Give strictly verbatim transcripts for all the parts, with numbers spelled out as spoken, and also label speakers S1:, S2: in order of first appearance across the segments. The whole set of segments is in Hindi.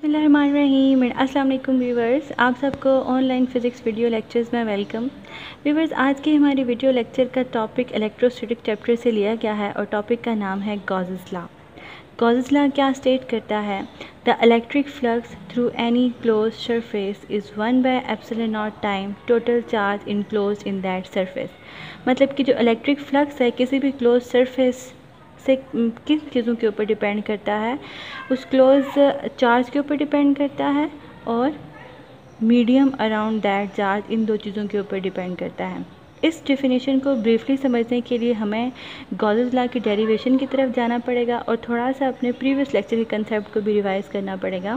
S1: बिस्मिल्लाहिर्रहमानिर्रहीम। अस्सलाम वालेकुम व्यूवर्स, आप सबको ऑनलाइन फ़िज़िक्स वीडियो लेक्चर्स में वेलकम। व्यूवर्स, आज के हमारे वीडियो लेक्चर का टॉपिक इलेक्ट्रोस्टैटिक चैप्टर से लिया गया है और टॉपिक का नाम है गॉसेस लॉ। गॉसेस लॉ क्या स्टेट करता है? The electric flux through any close surface is one by epsilon naught time total charge enclosed in that surface. मतलब कि जो इलेक्ट्रिक फ्लक्स है किसी भी क्लोज सरफेस से किन चीज़ों के ऊपर डिपेंड करता है? उस क्लोज चार्ज के ऊपर डिपेंड करता है और मीडियम अराउंड दैट चार्ज, इन दो चीज़ों के ऊपर डिपेंड करता है। इस डेफिनेशन को ब्रीफली समझने के लिए हमें गॉसेस लॉ की डेरिवेशन की तरफ जाना पड़ेगा और थोड़ा सा अपने प्रीवियस लेक्चर के कंसेप्ट को भी रिवाइज़ करना पड़ेगा।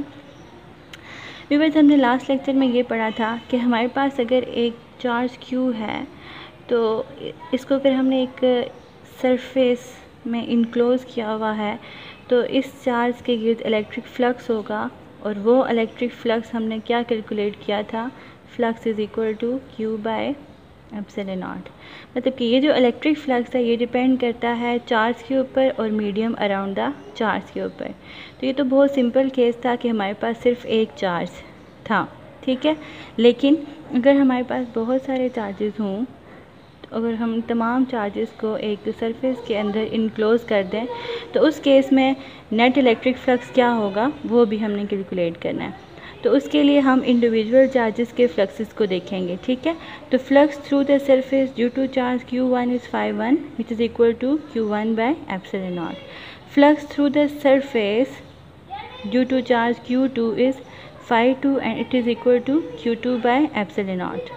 S1: व्यूअर्स, हमने लास्ट लेक्चर में ये पढ़ा था कि हमारे पास अगर एक चार्ज क्यू है तो इसको अगर हमने एक सरफेस में इनक्लोज़ किया हुआ है तो इस चार्ज के गिर्द इलेक्ट्रिक फ्लक्स होगा और वो इलेक्ट्रिक फ्लक्स हमने क्या कैलकुलेट किया था? Flux is equal to Q by epsilon naught. मतलब कि ये जो इलेक्ट्रिक फ्लक्स है ये डिपेंड करता है चार्ज के ऊपर और मीडियम अराउंड द चार्ज के ऊपर। तो ये तो बहुत सिंपल केस था कि हमारे पास सिर्फ एक चार्ज था, ठीक है। लेकिन अगर हमारे पास बहुत सारे चार्जेस हों, अगर हम तमाम चार्जेस को एक सरफेस के अंदर इनक्लोज़ कर दें तो उस केस में नेट इलेक्ट्रिक फ्लक्स क्या होगा वो भी हमने कैलकुलेट करना है। तो उसके लिए हम इंडिविजुअल चार्जेस के फ्लक्सेस को देखेंगे, ठीक है। तो flux through the surface due to charge Q one is phi one which is equal to Q one by epsilon naught. Flux through the surface due to charge Q two is phi two and it is equal to Q two by epsilon naught.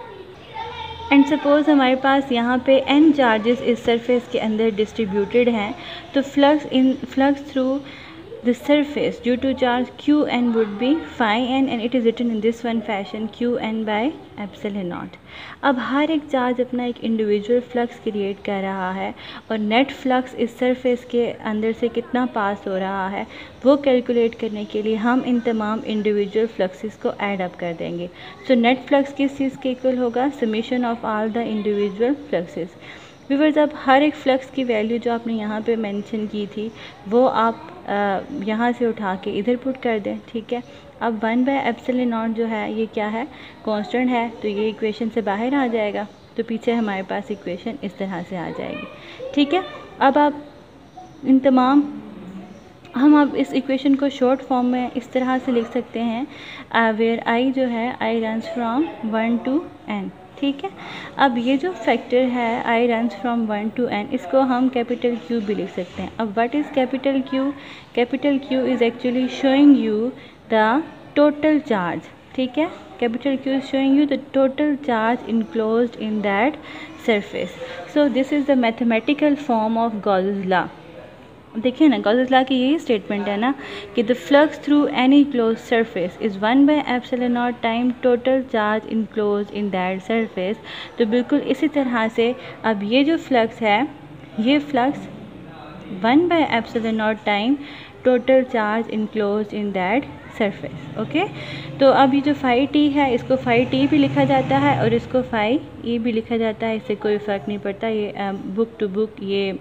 S1: And suppose हमारे पास यहाँ पे n चार्जेस इस सरफेस के अंदर डिस्ट्रीब्यूटेड हैं तो flux in flux through the surface due to charge Q N would be phi N and it is written in this one fashion Q N by epsilon naught. अब हर एक चार्ज अपना एक इंडिविजुअल फ्लक्स क्रिएट कर रहा है और नेट फ्लक्स इस सरफेस के अंदर से कितना पास हो रहा है वो कैलकुलेट करने के लिए हम इन तमाम इंडिविजुअल फ्लक्सेस को ऐड अप कर देंगे। सो नेट फ्लक्स किस चीज़ के इक्वल होगा? Summation of all the individual fluxes. Viewers, अब हर एक फ्लक्स की वैल्यू जो आपने यहाँ पे मेंशन की थी वो आप यहाँ से उठा के इधर पुट कर दें, ठीक है। अब वन बाय एप्सिलॉन नॉट जो है ये क्या है? कांस्टेंट है, तो ये इक्वेशन से बाहर आ जाएगा। तो पीछे हमारे पास इक्वेशन इस तरह से आ जाएगी, ठीक है। अब आप इन तमाम हम अब इस इक्वेशन को शॉर्ट फॉर्म में इस तरह से लिख सकते हैं वेयर आई जो है I runs from one to N, ठीक है। अब ये जो फैक्टर है I runs from one to N, इसको हम कैपिटल क्यू भी लिख सकते हैं। अब what is capital Q? Capital Q is actually showing you the total charge, ठीक है। Capital Q is showing you the total charge enclosed in that surface. So this is the mathematical form of Gauss's law. देखिए ना, गॉसेस लॉ की यही स्टेटमेंट है ना कि the flux through any close surface is one by epsilon naught time total charge enclose in that surface. तो बिल्कुल इसी तरह से अब ये जो फ्लक्स है ये flux one by epsilon naught time total charge enclose in that surface, okay. तो अब ये जो फाई टी है इसको फाई टी भी लिखा जाता है और इसको फाई ई भी लिखा जाता है, इससे कोई फ़र्क नहीं पड़ता। ये बुक टू बुक ये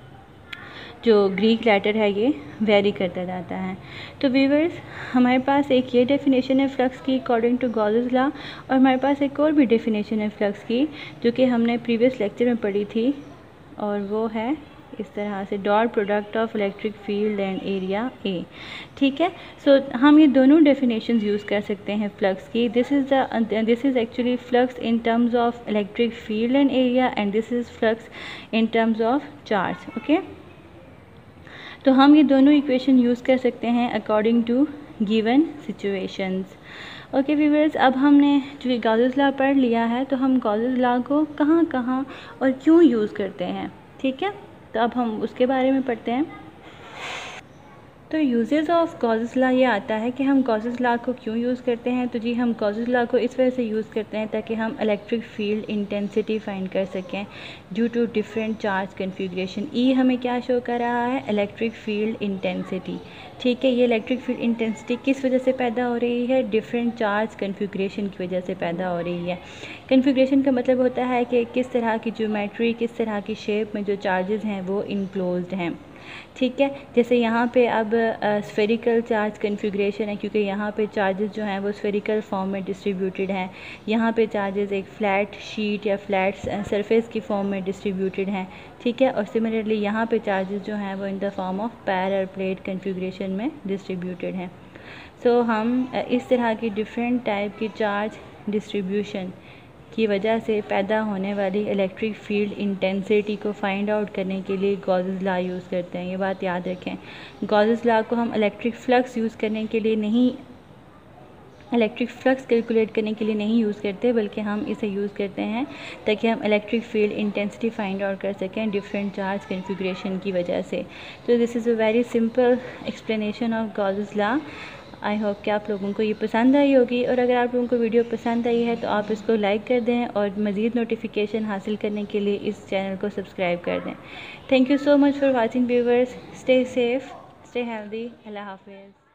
S1: जो ग्रीक लेटर है ये वेरी करता जाता है। तो व्यूअर्स, हमारे पास एक ये डेफिनेशन है फ्लक्स की अकॉर्डिंग टू गॉसेस लॉ और हमारे पास एक और भी डेफिनेशन है फ्लक्स की जो कि हमने प्रीवियस लेक्चर में पढ़ी थी और वो है इस तरह से dot product of electric field and area A, ठीक है। सो so, हम ये दोनों डेफिनेशंस यूज़ कर सकते हैं फ्लक्स की। This is the this is actually flux in terms of electric field and area and this is flux in terms of charge, okay. तो हम ये दोनों इक्वेशन यूज़ कर सकते हैं according to given situations. Okay viewers, अब हमने जो गॉसेस लॉ पढ़ लिया है तो हम गॉसेस लॉ को कहाँ कहाँ और क्यों यूज़ करते हैं, ठीक है। तो अब हम उसके बारे में पढ़ते हैं। तो यूजेस ऑफ गॉसेस लॉ ये आता है कि हम गॉसेस लॉ को क्यों यूज़ करते हैं। तो जी हम गॉसेस लॉ को इस वजह से यूज़ करते हैं ताकि हम इलेक्ट्रिक फील्ड इंटेंसिटी फाइंड कर सकें due to different charge configuration. E हमें क्या शो कर रहा है? इलेक्ट्रिक फील्ड इंटेंसिटी, ठीक है। ये इलेक्ट्रिक फील्ड इंटेंसिटी किस वजह से पैदा हो रही है? डिफरेंट चार्ज कन्फिग्रेशन की वजह से पैदा हो रही है। कन्फिग्रेशन का मतलब होता है कि किस तरह की ज्योमेट्री, किस तरह की शेप में जो चार्जेस हैं वो इनक्लोज्ड हैं। ठीक है। जैसे यहाँ पे अब स्फेरिकल चार्ज कन्फिग्रेशन है, क्योंकि यहाँ पे चार्जेस जो हैं वो स्फेरिकल फॉर्म में डिस्ट्रीब्यूटेड हैं। यहाँ पे चार्जेस एक फ़्लैट शीट या फ्लैट सरफेस की फॉर्म में डिस्ट्रीब्यूटेड हैं, ठीक है। और सिमिलरली यहाँ पे चार्जेस जो हैं वो in the form of parallel plate configuration में डिस्ट्रीब्यूटेड हैं। सो so, हम इस तरह की डिफरेंट टाइप की चार्ज डिस्ट्रीब्यूशन की वजह से पैदा होने वाली इलेक्ट्रिक फील्ड इंटेंसिटी को फाइंड आउट करने के लिए गॉसेस लॉ यूज़ करते हैं। ये बात याद रखें, गॉसेस लॉ को हम इलेक्ट्रिक फ्लक्स यूज़ करने के लिए नहीं इलेक्ट्रिक फ्लक्स कैलकुलेट करने के लिए नहीं यूज़ करते, बल्कि हम इसे यूज़ करते हैं ताकि हम electric field intensity find out कर सकें डिफरेंट चार्ज कन्फिग्रेशन की वजह से। तो this is a very simple explanation of Gauss's law. I hope कि आप लोगों को ये पसंद आई होगी, और अगर आप लोगों को वीडियो पसंद आई है तो आप इसको लाइक कर दें और मज़ीद नोटिफिकेशन हासिल करने के लिए इस चैनल को सब्सक्राइब कर दें। Thank you so much for watching viewers. Stay safe, stay healthy. अल्लाह हाफिज़।